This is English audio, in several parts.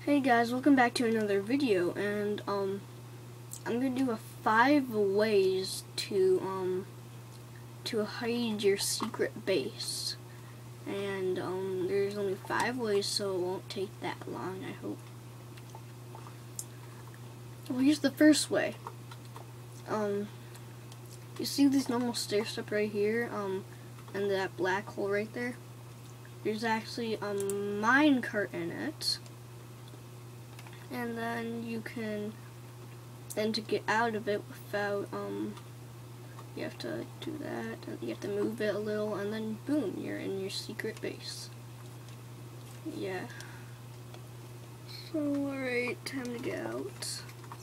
Hey guys, welcome back to another video, and I'm gonna do a 5 ways to hide your secret base. And there's only 5 ways, so it won't take that long, I hope. Well, here's the first way. You see these normal stair step right here, and that black hole right there? There's actually a minecart in it. And then you can, to get out of it without, you have to do that, and you have to move it a little, and then boom, you're in your secret base. Yeah. So, alright, time to get out.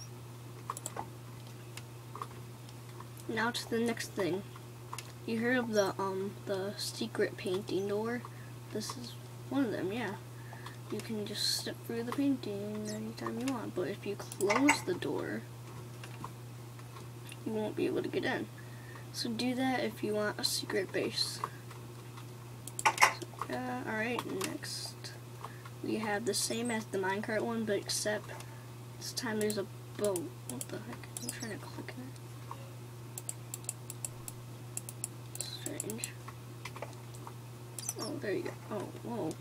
Now to the next thing. You heard of the secret painting door? This is one of them, yeah. You can just step through the painting anytime you want, but if you close the door, you won't be able to get in. So do that if you want a secret base. So, alright, next we have the same as the minecart one, but except this time there's a boat. What the heck? I'm trying to click it. Strange. Oh, there you go. Oh, whoa.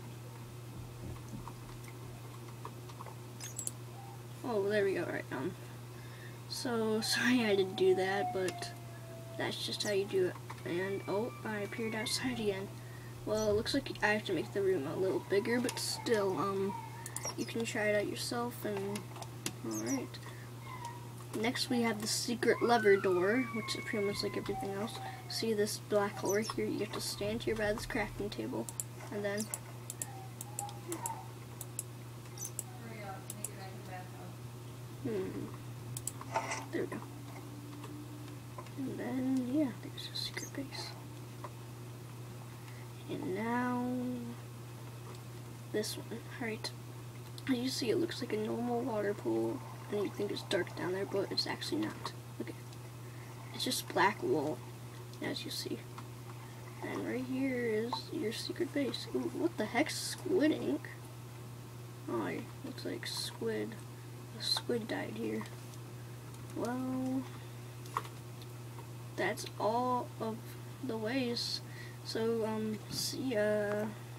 Oh, there we go, right, so, sorry I had to do that, but that's just how you do it. And, oh, I appeared outside again. Well, it looks like I have to make the room a little bigger, but still, you can try it out yourself, and, alright. Next, we have the secret lever door, which is pretty much like everything else. See this black hole right here? You have to stand here by this crafting table, and then there we go. And then, yeah, there's a secret base. And now, this one. Alright. As you see, it looks like a normal water pool, and you think it's dark down there, but it's actually not. Look at it. It's just black wool, as you see. And right here is your secret base. Ooh, what the heck's squid ink? Oh, it looks like squid. A squid died here. Well, that's all of the ways. So, see ya.